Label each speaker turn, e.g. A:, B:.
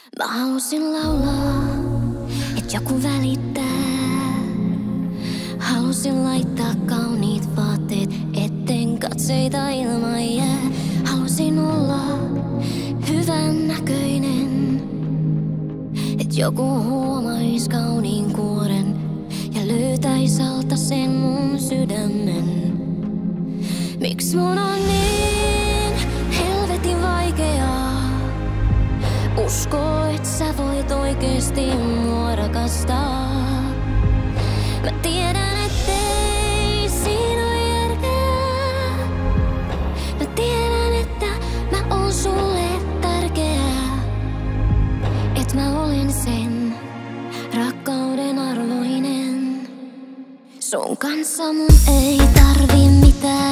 A: Mä halusin laulaa, et joku välittää. Halusin laittaa kauniit vaatteet, etten katseita ilman jää. Halusin olla hyvän näköinen, et joku huomais kauniin kuoren ja löytäis alta sen mun sydämen. Miks mun on niin helvetin vaikeaa uskoo, et sä voit oikeesti mua rakastaa? Mä tiedän, ettei siinä oo järkeä. Mä tiedän, että mä oon sulle tärkeä. Et mä olen sen rakkauden arvoinen. Sun kanssa mun ei tarvi mitään.